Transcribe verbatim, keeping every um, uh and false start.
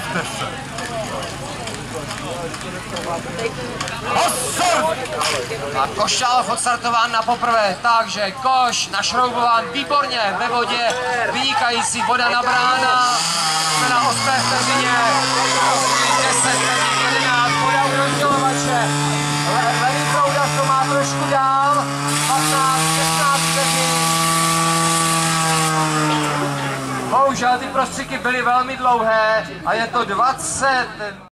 Nezlobte se. A Košťálov odstartován na poprvé, takže koš našroubován výborně ve vodě, vynikající voda nabrána, jsme na osmé vteřině, deset, jedenáct, voda u rozdělovače, levý proudař to má trošku dál, patnáct, šestnáct vteřin. Bohužel ty prostředky byly velmi dlouhé a je to dvacet